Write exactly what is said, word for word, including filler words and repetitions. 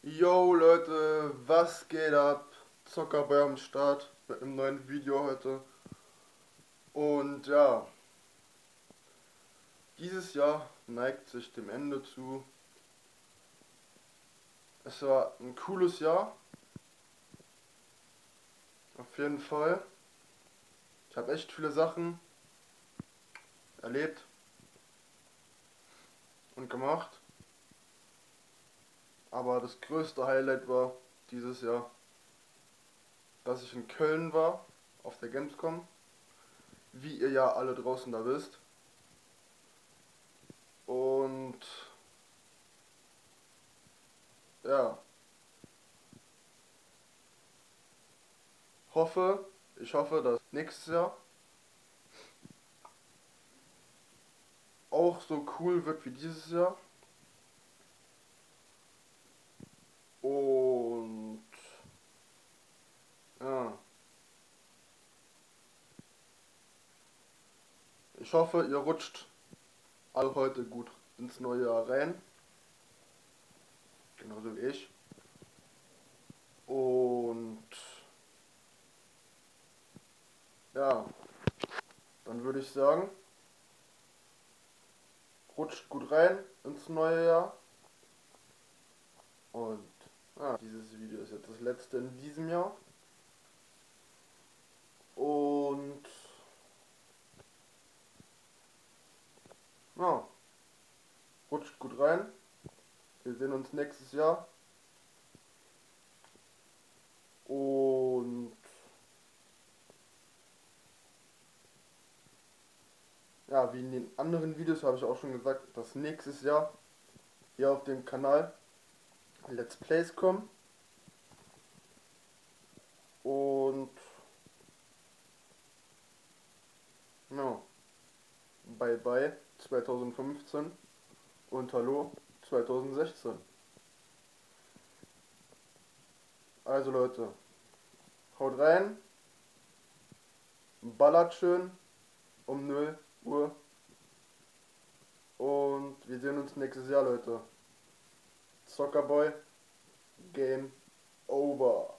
Yo Leute, was geht ab? Zockerboy am Start mit einem neuen Video heute. Und ja, dieses Jahr neigt sich dem Ende zu. Es war ein cooles Jahr, auf jeden Fall. Ich habe echt viele Sachen erlebt und gemacht. Aber das größte Highlight war dieses Jahr, dass ich in Köln war, auf der Gamescom. Wie ihr ja alle draußen da wisst. Und ja, hoffe, ich hoffe, dass nächstes Jahr auch so cool wird wie dieses Jahr. Und ja, ich hoffe, ihr rutscht alle heute gut ins neue Jahr rein. Genauso wie ich. Und ja, dann würde ich sagen, rutscht gut rein ins neue Jahr. Und ja, dieses Video ist jetzt das letzte in diesem Jahr. Und ja, rutscht gut rein. Wir sehen uns nächstes Jahr. Und ja, wie in den anderen Videos habe ich auch schon gesagt, dass nächstes Jahr hier auf dem Kanal Let's Plays kommen. Und ja, bye bye zwanzig fünfzehn und hallo zwanzig sechzehn. Also Leute, haut rein, ballert schön um null Uhr und wir sehen uns nächstes Jahr, Leute. Zockerboy, Game over.